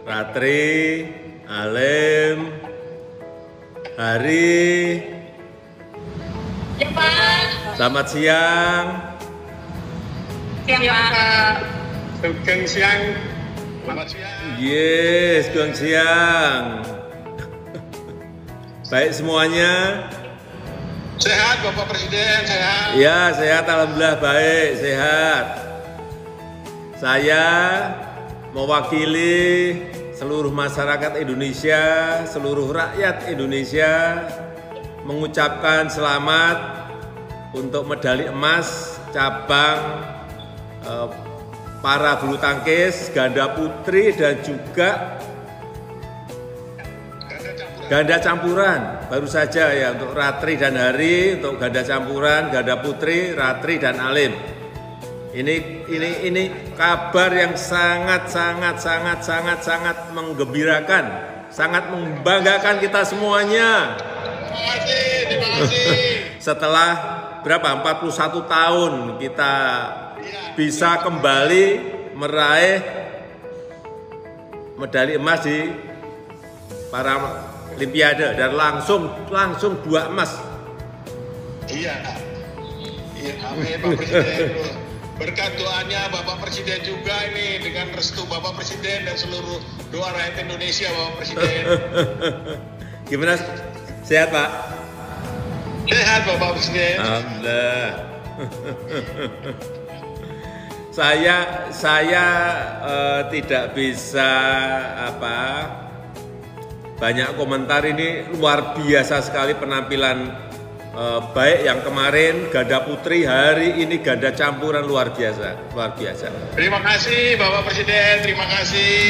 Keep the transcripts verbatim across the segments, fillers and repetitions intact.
Ratri, Alim, Hari. Ya Pak. Selamat siang. Siang Pak. Sugeng siang. Selamat siang. Yes, sugeng siang. Baik semuanya. Sehat Bapak Presiden, sehat. Ya, sehat, alhamdulillah baik, sehat. Saya mewakili seluruh masyarakat Indonesia, seluruh rakyat Indonesia mengucapkan selamat untuk medali emas cabang eh, para bulu tangkis, ganda putri dan juga ganda campuran. Baru saja ya untuk Ratri dan Hari, untuk ganda campuran, ganda putri, Ratri dan Alim. Ini ini ini kabar yang sangat sangat sangat sangat sangat menggembirakan, sangat membanggakan kita semuanya. Terima kasih, terima kasih. Setelah berapa? empat puluh satu tahun kita bisa kembali meraih medali emas di para Olimpiade dan langsung langsung dua emas. Iya, iya, amin Pak Presiden. Berkat doanya Bapak Presiden juga ini, dengan restu Bapak Presiden dan seluruh doa rakyat Indonesia Bapak Presiden. Gimana? Sehat Pak? Sehat Bapak Presiden. Alhamdulillah. saya saya uh, tidak bisa apa banyak komentar. Ini luar biasa sekali penampilan eh, baik yang kemarin ganda putri, hari ini ganda campuran, luar biasa, luar biasa. Terima kasih Bapak Presiden, terima kasih.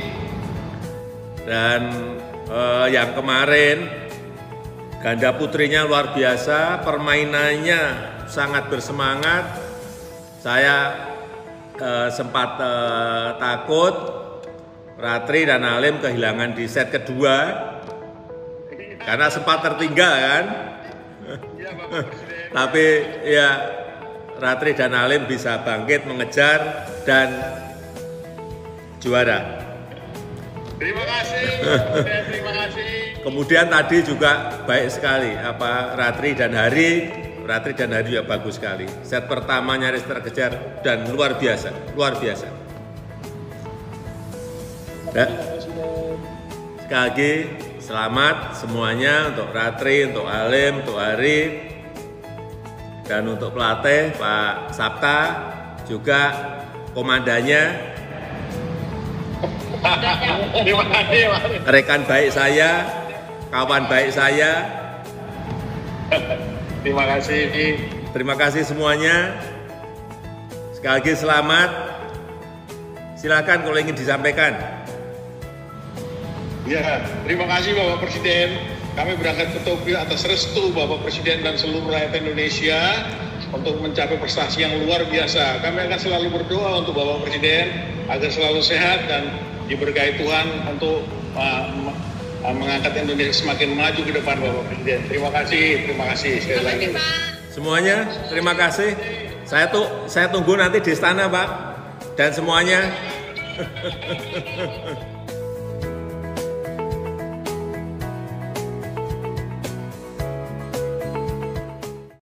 Dan eh, yang kemarin ganda putrinya luar biasa, permainannya sangat bersemangat. Saya eh, sempat eh, takut Ratri dan Alim kehilangan di set kedua karena sempat tertinggal kan. Iya Bapak Presiden. Tapi ya Ratri dan Alim bisa bangkit mengejar dan juara. Terima kasih Bapak Presiden, terima kasih. Kemudian tadi juga baik sekali apa Ratri dan Hari, Ratri dan Hari juga bagus sekali. Set pertama nyaris terkejar dan luar biasa, luar biasa. Ya. Sekali lagi selamat semuanya untuk Ratri, untuk Alim, untuk Hari, dan untuk pelatih Pak Sabta, juga komandannya, Terima kasih Pak. rekan baik saya, kawan baik saya. Terima kasih. Terima kasih semuanya. Sekali lagi selamat. Silakan kalau ingin disampaikan. Ya, terima kasih Bapak Presiden. Kami berangkat ke Tokyo atas restu Bapak Presiden dan seluruh rakyat Indonesia untuk mencapai prestasi yang luar biasa. Kami akan selalu berdoa untuk Bapak Presiden agar selalu sehat dan diberkahi Tuhan untuk uh, mengangkat Indonesia semakin maju ke depan Bapak Presiden. Terima kasih, terima kasih sekali lagi. Semuanya, terima kasih. Saya tuh saya tunggu nanti di istana Pak dan semuanya.